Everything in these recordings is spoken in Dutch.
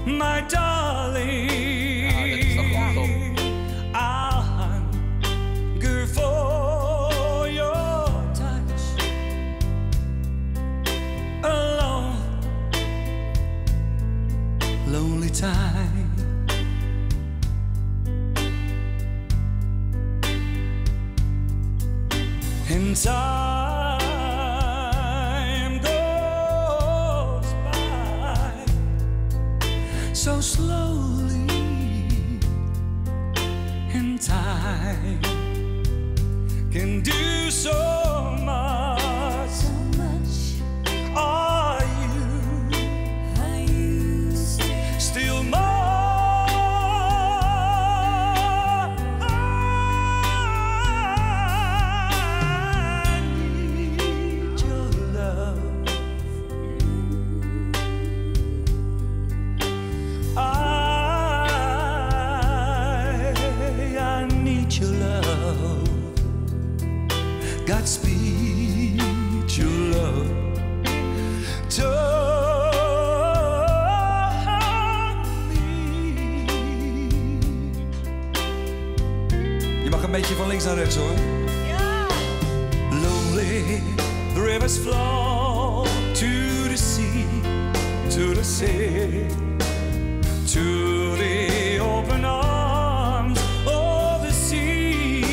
my darling. I'll hunger for your touch alone, lonely time. And time goes by so slowly, and time can do so much. So much. Are you still more? Godspeed your love to me. Je mag een beetje van links naar rechts hoor. Ja. Lonely rivers flow to the sea, to the sea, to the open arms of the sea.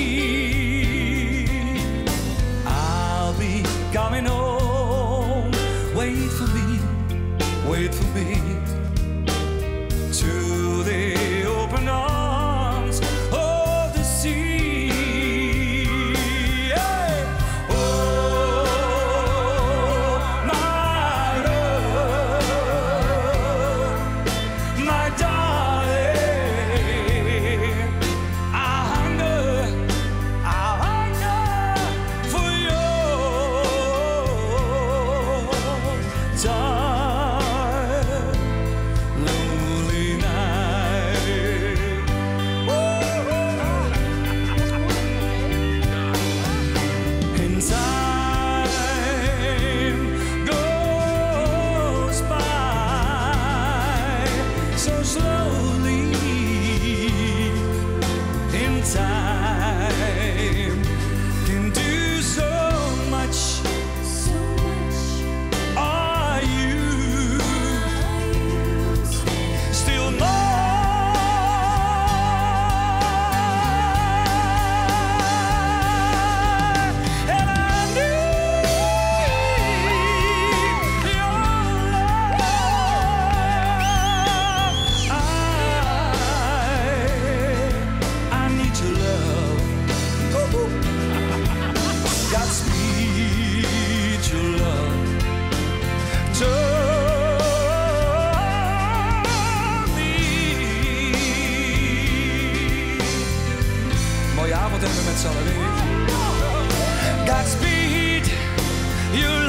Coming home, wait for me, to the open arms of the sea. Hey! Oh, my love, my darling, I hunger for you. Dark, lonely night. And time goes by so slowly. In time can do so much. Godspeed your love to me. Mooie avond hebben we met z'n allen, weet je? Godspeed your